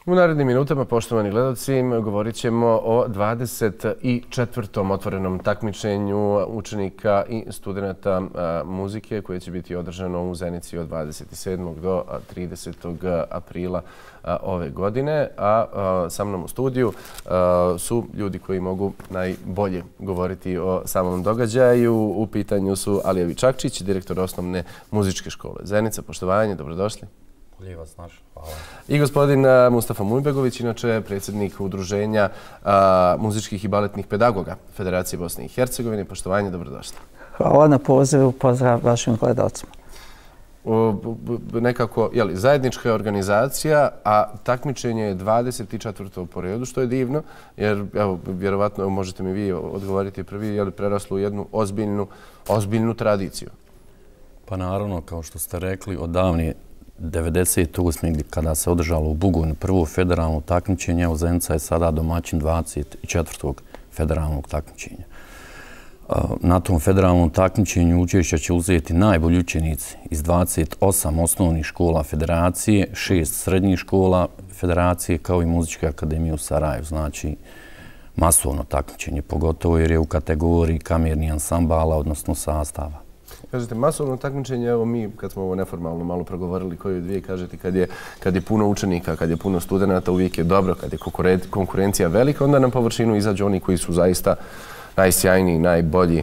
U narednim minutama, poštovani gledalci, govorit ćemo o 24. otvorenom takmičenju učenika i studenta muzike koje će biti održano u Zenici od 27. do 30. aprila ove godine. A sa mnom u studiju su ljudi koji mogu najbolje govoriti o samom događaju. U pitanju su Alija Vičakčić, direktor osnovne muzičke škole Zenica. Poštovanje, dobrodošli. Bolje vas naš, hvala. I gospodin Mustafa Mujbegović, inače predsjednik Udruženja muzičkih i baletnih pedagoga Federacije Bosne i Hercegovine. Poštovanje, dobrodošli. Hvala na pozivu, pozdrav vašim gledalcima. Nekako, zajednička je organizacija, a takmičenje je 24. po redu, što je divno, jer, evo, vjerovatno možete mi vi odgovoriti prvi, je li preraslo u jednu ozbiljnu tradiciju? Pa naravno, kao što ste rekli, od davnije 98. kada se održalo u Bugojnu prvo federalno takmičenje, u Zenica je sada domaćin 24. federalnog takmičenja. Na tom federalnom takmičenju učešća će uzeti najbolji učenici iz 28 osnovnih škola Federacije, 6 srednjih škola Federacije, kao i Muzičke akademije u Sarajevu. Znači, masovno takmičenje, pogotovo jer je u kategoriji kamernih ansambala, odnosno sastava. Kažete, masovno takmičenje, evo mi kad smo ovo neformalno malo progovorili koju dvije, kažete kad je puno učenika, kad je puno studenata, uvijek je dobro, kad je konkurencija velika, onda na površinu izađu oni koji su zaista najsjajniji, najbolji.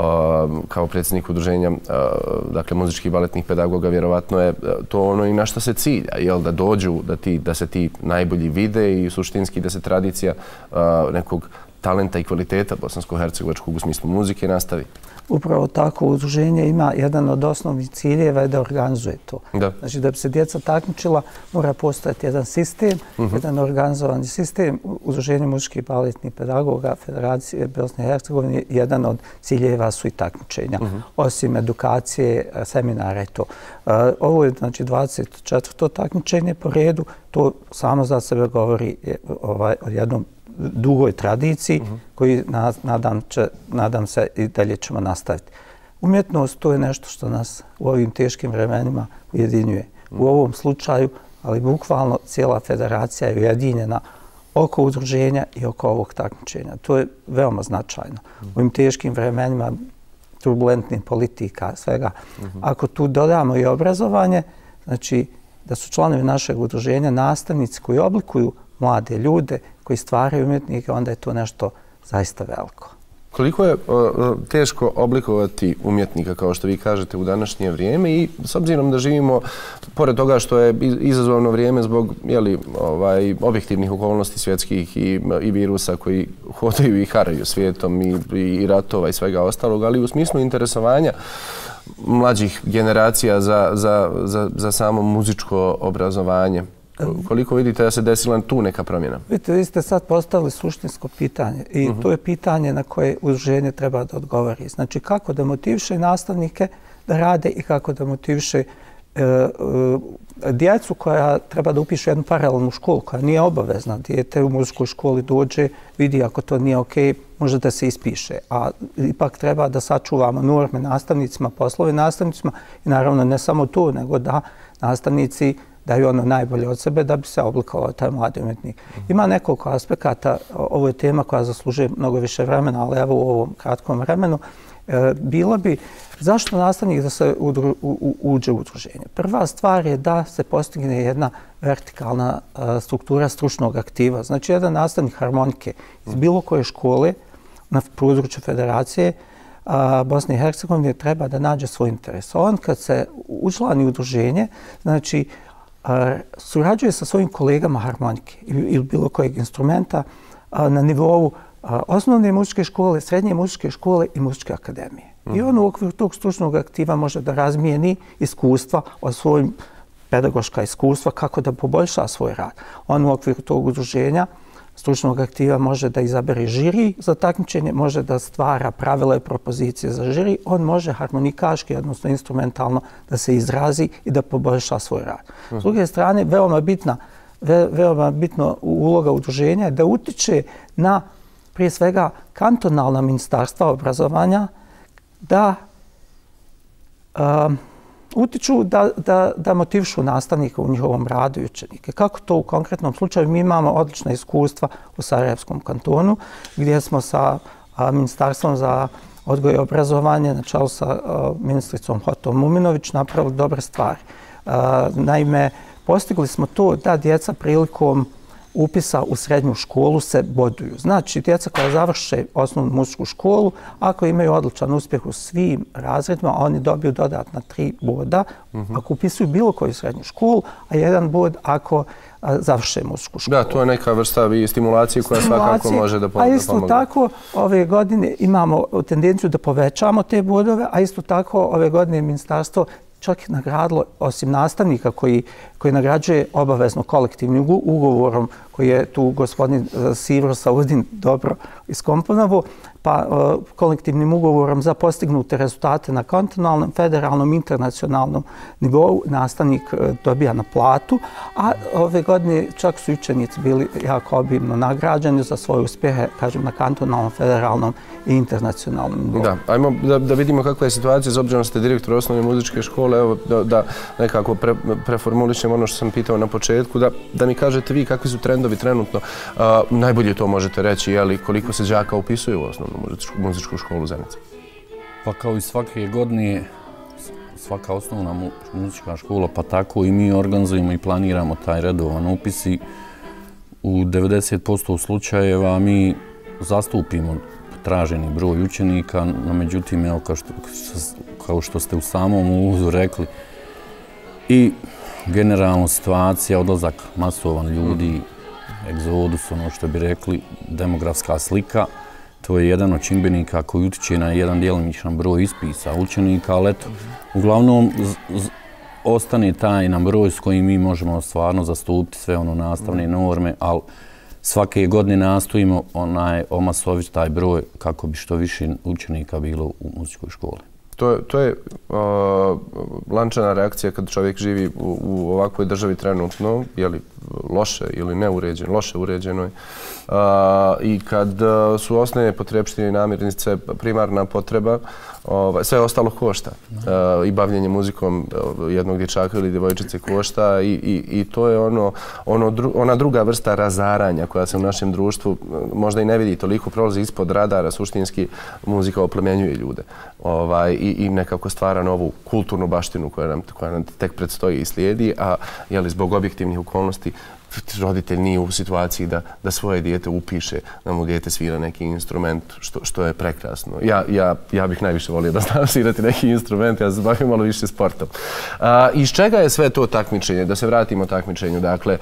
Kao predsjednik udruženja dakle, muzičkih i baletnih pedagoga, vjerovatno je to ono i na što se cilja, jel, da dođu, da se ti najbolji vide i suštinski da se tradicija nekog talenta i kvaliteta bosansko-hercegovačkog u smislu muzike nastavi. Upravo tako, udruženje ima jedan od osnovnih ciljeva da organizuje to. Znači, da bi se djeca takmičila, mora postojati jedan sistem, jedan organizovani sistem. Udruženje muzičkih i baletnih pedagoga Federacije Bosne i Hercegovine, jedan od ciljeva su i takmičenja. Osim edukacije, seminara i to. Ovo je, znači, 24. takmičenje po redu. To samo za sebe govori o jednom dugoj tradiciji koju nadam se i dalje ćemo nastaviti. Umjetnost to je nešto što nas u ovim teškim vremenima ujedinjuje. U ovom slučaju, ali bukvalno cijela federacija je ujedinjena oko udruženja i oko ovog takmičenja. To je veoma značajno. U ovim teškim vremenima turbulentnih politika, svega. Ako tu dodamo i obrazovanje, znači da su članovi našeg udruženja nastavnici koji oblikuju mlade ljude, koji stvaraju umjetnike, onda je to nešto zaista veliko. Koliko je teško oblikovati umjetnika, kao što vi kažete, u današnje vrijeme i s obzirom da živimo, pored toga što je izazovno vrijeme zbog objektivnih okolnosti svjetskih i virusa koji hodaju i haraju svijetom i ratova i svega ostalog, ali u smislu interesovanja mlađih generacija za samo muzičko obrazovanje. Koliko vidite da se desila tu neka promjena? Vidite, vi ste sad postavili suštinsko pitanje i to je pitanje na koje udruženje treba da odgovori. Znači, kako da motiviše nastavnike da rade i kako da motiviše djecu koja treba da upiše jednu paralelnu školu koja nije obavezna. Dijete u muzičkoj školi dođe, vidi ako to nije ok, može da se ispiše. A ipak treba da sačuvamo norme nastavnicima, poslove nastavnicima i naravno ne samo to, nego da nastavnici daju ono najbolje od sebe da bi se oblikovao taj mladi umjetnik. Ima nekoliko aspekata, ovo je tema koja zaslužuje mnogo više vremena, ali evo u ovom kratkom vremenu, bilo bi zašto nastavnik da se uđe u udruženje. Prva stvar je da se postigne jedna vertikalna struktura stručnog aktiva. Znači, jedan nastavnik harmonike iz bilo koje škole na području Federacije Bosne i Hercegovine treba da nađe svoj interes. On kad se učlani u udruženje, znači, surađuje sa svojim kolegama harmonike ili bilo kojeg instrumenta na nivou osnovne muzičke škole, srednje muzičke škole i muzičke akademije. I on u okviru tog stručnog aktiva može da razmijeni iskustva o svojim pedagoška iskustva kako da poboljša svoj rad. On u okviru tog udruženja stručnog aktiva može da izabere žiri za takmičenje, može da stvara pravila i propozicije za žiri, on može harmonikaški, odnosno instrumentalno, da se izrazi i da poboljša svoj rad. S druge strane, veoma bitna uloga udruženja je da utiče na, prije svega, kantonalna ministarstva obrazovanja da utiču da motivišu nastavnika u njihovom radu i učenike. Kako to u konkretnom slučaju? Mi imamo odlična iskustva u Sarajevskom kantonu, gdje smo sa Ministarstvom za odgoj i obrazovanje na čelu sa ministricom Hotom Muminović napravili dobre stvari. Naime, postigli smo to da djeca prilikom upisa u srednju školu se boduju. Znači, djeca koja završe osnovnu muzičku školu, ako imaju odličan uspjeh u svim razredima, oni dobiju dodatna 3 boda ako upisuju bilo koju srednju školu, a 1 bod ako završe muzičku školu. Da, to je neka vrsta stimulacije koja svakako može da pomogne. A isto tako, ove godine imamo tendenciju da povećamo te bodove, a isto tako ove godine ministarstvo čak nagradilo, osim nastavnika koji nagrađuje obavezno kolektivnim ugovorom, koji je tu gospodin Sivro Saudin dobro iskomponovao, pa kolektivnim ugovorom za postignute rezultate na kontinentalnom, federalnom, internacionalnom nivou nastavnik dobija na platu, a ove godine čak su učenici bili jako obimno nagrađeni za svoje uspjehe, kažem, na kantonalnom, federalnom i internacionalnom nivou. Da, ajmo da vidimo kakva je situacija, s obzirom da ste direktor osnovne muzičke škole, evo da nekako preformulišem ono što sam pitao na početku, da mi kažete vi kakvi su trendovi trenutno. Najbolje to možete reći, je li koliko se đaka upisuje u osnovnu muzičku školu Zenica? Pa kao i svake godine, svaka osnovna muzička škola, pa tako i mi organizujemo i planiramo taj redovan upis i u 90% slučajeva mi zastupimo traženi broj učenika, no međutim, evo, kao što ste u samom uvodu rekli, i generalna situacija, odlazak masovan ljudi, egzodus, ono što bi rekli, demografska slika, to je jedan od čimbenika koji utiče na jedan djelomičan broj ispisa učenika, ali eto, uglavnom ostane taj nam broj s kojim mi možemo stvarno zastupiti sve ono nastavne norme, ali svake godine nastojimo omasoviti taj broj kako bi što više učenika bilo u muzičkoj školi. To je lančana reakcija kad čovjek živi u ovakvoj državi trenutno, je li loše ili neuređeno, loše uređenoj, i kad su osnovne potrepštine i namirnice primarna potreba, sve ostalo košta. I bavljenje muzikom jednog dječaka ili djevojčice košta i to je ona druga vrsta razaranja koja se u našem društvu možda i ne vidi toliko, prolazi ispod radara, suštinski muzika oplemenjuje ljude i nekako stvara novu kulturnu baštinu koja nam tek predstoji i slijedi, a zbog objektivnih okolnosti roditelj nije u situaciji da svoje dijete upiše, da mu dijete svira neki instrument, što je prekrasno. Ja bih najviše volio da znam svirati neki instrument, ja se bavim malo više sportom. Iz čega je sve to takmičenje? Da se vratimo takmičenju. Dakle,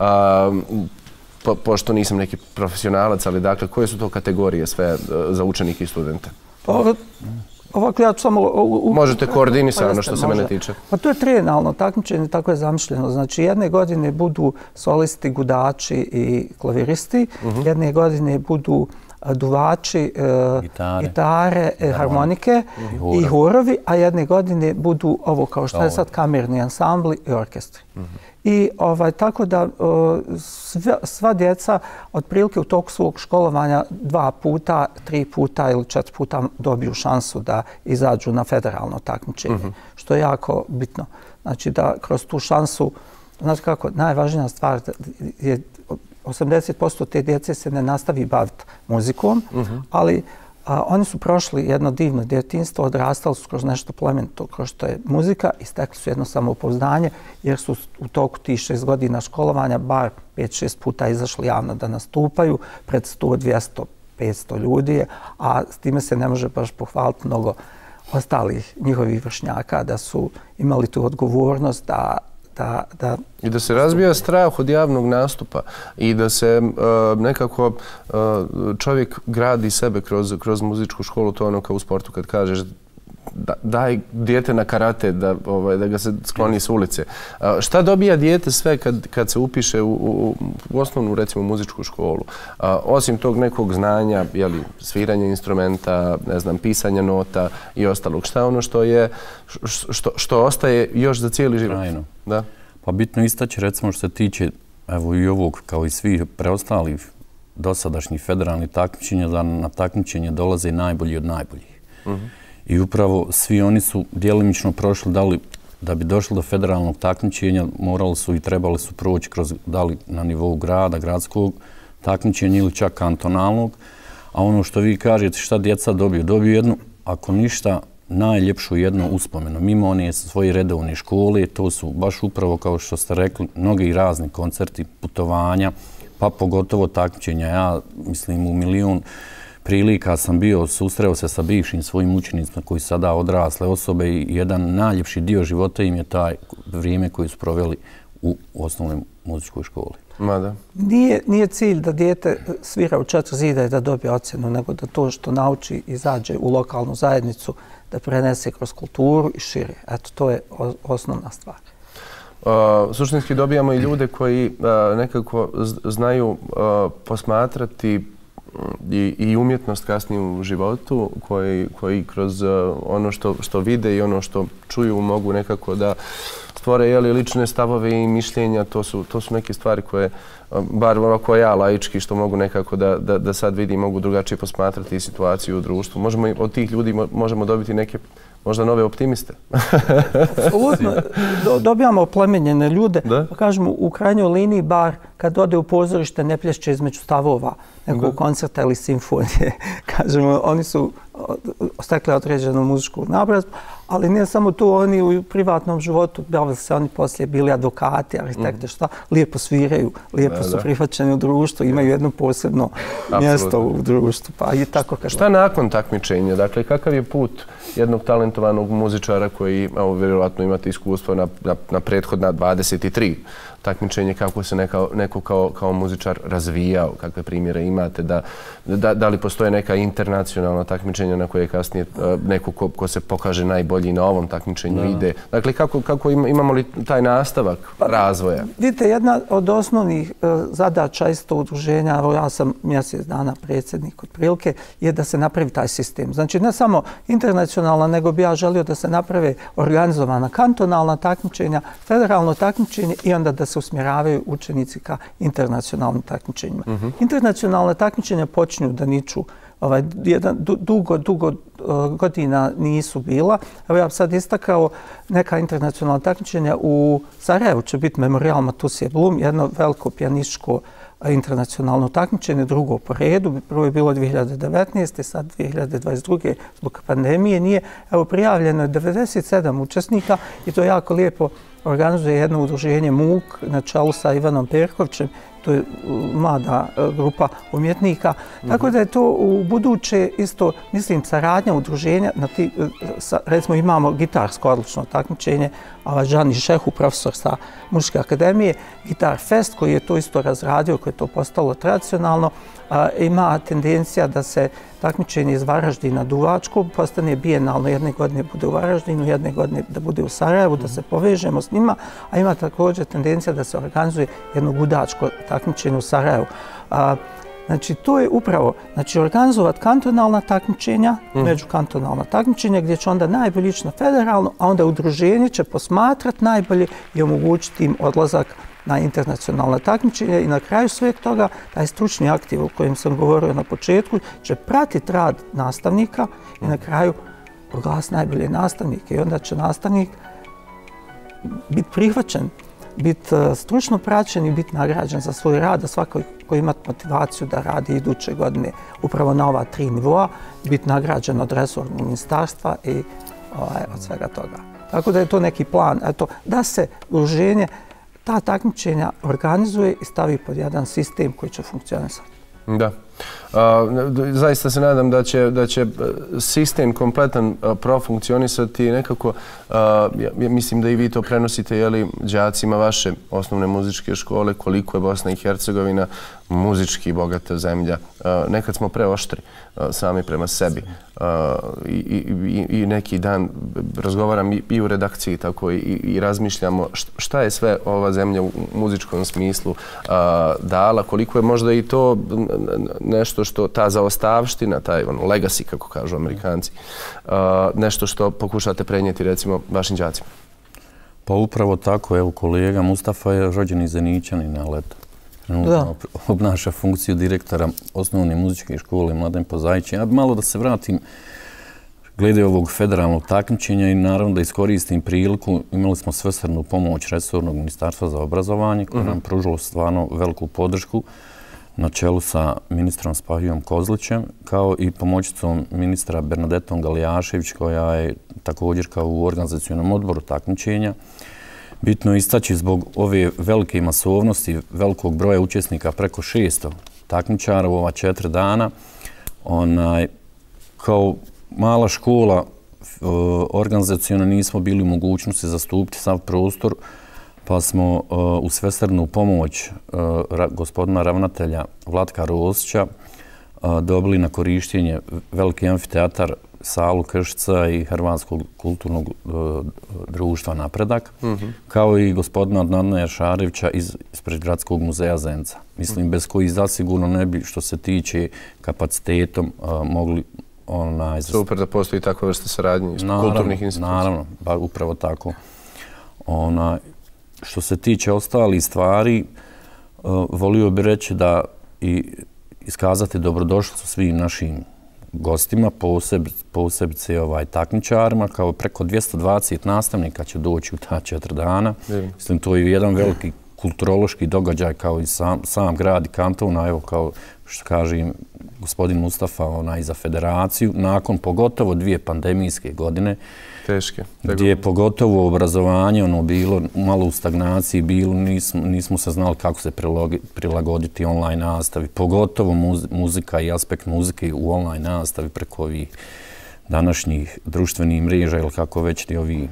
pošto nisam neki profesionalac, ali dakle, koje su to kategorije sve za učenike i studente? Ovako, ja ću samo... Možete koordinisano što se mene tiče. Pa to je trijenalno takmičenje, tako je zamišljeno. Znači, jedne godine budu solisti, gudači i klaviristi, jedne godine budu duvači, gitare, harmonike i horovi, a jedne godine budu ovo kao što je sad kamerni ansambli i orkestri. I tako da sva djeca otprilike u toku svog školovanja 2 puta, 3 puta ili 4 puta dobiju šansu da izađu na federalno takmičenje, što je jako bitno. Znači da kroz tu šansu, znači kako, najvažnija stvar je 80% te djece se ne nastavi baviti muzikom, ali oni su prošli jedno divno djetinjstvo, odrastali su kroz nešto plemenito, kroz što je muzika i stekli su jedno samopouzdanje jer su u toku tih 6 godina školovanja bar 5-6 puta izašli javno da nastupaju pred 100, 200, 500 ljudi, a s time se ne može baš pohvaliti mnogo ostalih njihovih vršnjaka da su imali tu odgovornost i da se razbija strah od javnog nastupa i da se nekako čovjek gradi sebe kroz muzičku školu, to je ono kao u sportu kad kažeš daj dijete na karate da ga se skloni s ulice. Šta dobija dijete sve kad se upiše u osnovnu, recimo, muzičku školu? Osim tog nekog znanja, sviranja instrumenta, ne znam, pisanja nota i ostalog. Šta je ono što ostaje još za cijeli život? Trajno. Da. Pa bitno istaći, recimo, što se tiče evo i ovog, kao i svih preostalih dosadašnjih federalnih takmičenja, da na takmičenje dolaze najbolji od najboljih. I upravo svi oni su djelimično prošli da li da bi došli do federalnog takmičenja morali su i trebali su proći kroz da li na nivou grada, gradskog takmičenja ili čak kantonalnog. A ono što vi kažete šta djeca dobiju, dobiju jednu, ako ništa, najljepšu jednu uspomenu. Mimo one svoje redovne škole, to su baš upravo kao što ste rekli, mnogi razni koncerti, putovanja, pa pogotovo takmičenja. Ja mislim u milion prilika sam bio, susreo se sa bivšim svojim učenicima koji su sada odrasle osobe i jedan najljepši dio života im je taj vrijeme koje su proveli u osnovnoj muzičkoj školi. Mada. Nije cilj da dijete svira u 4 zida i da dobije ocjenu, nego da to što nauči izađe u lokalnu zajednicu, da prenese kroz kulturu i šire. Eto, to je osnovna stvar. Suštinski dobijamo i ljude koji nekako znaju posmatrati i umjetnost kasnije u životu, koji kroz ono što vide i ono što čuju mogu nekako da stvore lične stavove i mišljenja. To su neke stvari koje, bar ovako ja laički, što mogu nekako da sad vidim, mogu drugačije posmatrati situaciju u društvu. Od tih ljudi možemo dobiti neke možda nove optimiste. Apsolutno. Dobijamo oplemenjene ljude. Pa kažemo, u krajnjoj liniji bar kad ode u pozorište ne plješće između stavova nekog koncerta ili simfonije. Kažemo, oni su stekli određenu muzičku naobrazbu, ali nije samo to, oni u privatnom životu bavili se, oni poslije bili advokati, arhitekte, šta, lijepo sviraju, lijepo su prihvaćeni u društvu, imaju jedno posebno mjesto u društvu. Pa i tako kažem. Šta nakon takmičenja? Dakle, kakav je put jednog talentovanog muzičara koji, vjerojatno imate iskustvo na prethodna 23 takmičenje, kako se neko kao muzičar razvijao, kakve primjere imate, da li postoje neka internacionalna takmičenja na koje kasnije neko ko se pokaže najbolji na ovom takmičenju ide. Dakle, kako imamo li taj nastavak razvoja? Vidite, jedna od osnovnih zadaća isto udruženja, evo ja sam mjesec dana predsjednik otprilike, je da se napravi taj sistem. Znači, ne samo internacionalna, nego bi ja želio da se naprave organizovana kantonalna takmičenja, federalno takmičenje i onda da se usmjeravaju učenici ka internacionalnim takmičenjima. Internacionalne takmičenja počinju da niču. Dugo godina nisu bila. Evo ja sad istakao neka internacionalna takmičenja. U Sarajevu će biti Memorial Matusije Blum, jedno veliko pijanističko internacionalno takmičenje, drugo po redu. Prvo je bilo 2019. sad 2022. zbog pandemije nije. Evo prijavljeno je 97 učesnika i to jako lijepo organizuje jedno udruženje MUK na čelu sa Ivanom Perkovićem. To je mlada grupa umjetnika. Tako da je to u buduće isto, mislim, saradnja udruženja. Recimo imamo gitarsko odlično takmičenje, Žani Šehu, profesor sa Muzičke akademije, Gitar Fest koji je to isto razradio, koji je to postalo tradicionalno. Ima tendencija da se takmičenje iz Varaždina duvačko postane bijenalno, jedne godine bude u Varaždinu, jedne godine da bude u Sarajevu, da se povežemo s njima, a ima također tendencija da se organizuje jedno gudačko takmičenje u Sarajevu. Znači, to je upravo, organizovati kantonalna takmičenja, međukantonalna takmičenja, gdje će onda najbolje ići na federalno, a onda udruženje će posmatrati najbolje i omogućiti im odlazak na internacionalna takmičenja i na kraju sveg toga taj stručni aktiv o kojem sam govorio na početku će pratiti rad nastavnika i na kraju proglasiti najbolje nastavnike i onda će nastavnik biti prihvaćen, biti stručno praćen i biti nagrađen za svoj rad, da svako ko ima motivaciju da radi iduće godine upravo na ova 3 nivoa, biti nagrađen od resornog ministarstva i od svega toga. Tako da je to neki plan, da se udruženje ta takmičenja organizuje i stavi pod jedan sistem koji će funkcionisati. Da. Zaista se nadam da će sistem kompletan profunkcionisati nekako. Mislim da i vi to prenosite đacima vaše osnovne muzičke škole, koliko je Bosna i Hercegovina muzički bogata zemlja. Nekad smo preoštri sami prema sebi. I neki dan razgovaram i u redakciji tako i razmišljamo šta je sve ova zemlja u muzičkom smislu dala, koliko je možda i to nešto što ta zaostavština, taj legacy, kako kažu Amerikanci, nešto što pokušate prenijeti recimo vašim đacima. Pa upravo tako, evo kolega Mustafa je rođeni Zeničanin, ali trenutno obnaša funkciju direktora osnovne muzičke škole Mladen Pozajčić. Ja bi malo da se vratim glede ovog federalnog takmičenja i naravno da iskoristim priliku. Imali smo svesrdnu pomoć resornog ministarstva za obrazovanje koje nam pružilo stvarno veliku podršku na čelu sa ministrom Spahijom Kozlićem, kao i pomoćicom ministra Bernadetom Galijašević, koja je također kao u organizacionom odboru takmičenja. Bitno je istaći zbog ove velike masovnosti, velikog broja učesnika, preko 600 takmičara u ova 4 dana. Kao mala škola organizaciona nismo bili u mogućnosti zastupiti sav prostor, pa smo u svesrdnu pomoć gospodina ravnatelja Vlatka Rosića dobili na korištenje veliki amfiteatar, salu Kršca i Hrvatskog kulturnog društva Napredak, kao i gospodina Adnana Jašarevića ispred Gradskog muzeja Zenica. Mislim, bez koji zasigurno ne bi, što se tiče kapacitetom, mogli... Super da postoji takva vrsta saradnje iz kulturnih institucija. Naravno, upravo tako. Što se tiče ostalih stvari, volio bih reći da i iskazati dobrodošlicu svim našim gostima, posebice takmičarima, kao preko 220 nastavnika će doći u ta 4 dana. Mislim, to je jedan veliki kulturološki događaj kao i sam grad i kanton, evo kao što kaže gospodin Mustafa i za federaciju, nakon pogotovo 2 pandemijske godine, teške, gdje je pogotovo obrazovanje bilo malo u stagnaciji, nismo se znali kako se prilagoditi online nastavi, pogotovo muzika i aspekt muzike u online nastavi preko ovih današnjih društvenih mreža ili kako već ovih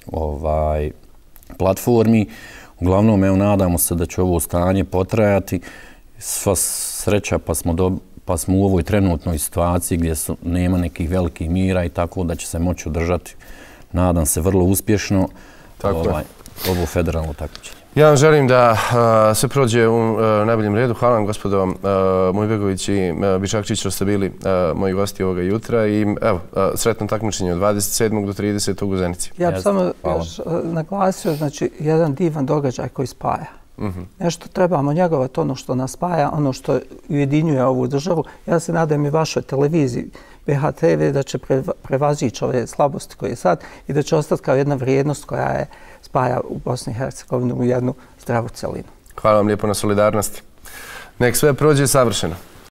platformi. Uglavnom, evo, nadamo se da će ovo stanje potrajati. Sva sreća pa smo u ovoj trenutnoj situaciji gdje nema nekih velikih mira i tako da će se moći održati, nadam se, vrlo uspješno ovo federalno takmičenje. Ja vam želim da se prođe u najboljem redu. Hvala vam, gospodo Mujbegović i Bičakčić, što ste bili moji gosti ovoga jutra i evo, sretno takmičenje od 27. do 30. u Zenici. Ja bih samo još naglasio, znači, jedan divan događaj koji spaja. Nešto trebamo njegovati, ono što nas spaja, ono što ujedinjuje ovu državu. Ja se nadam i vašoj televiziji BHTV da će prevazići ove slabosti koje je sad i da će ostati kao jedna vrijednost koja je spaja u Bosni i Hercegovini u jednu zdravu celinu. Hvala vam lijepo na solidarnosti. Nek sve prođe savršeno.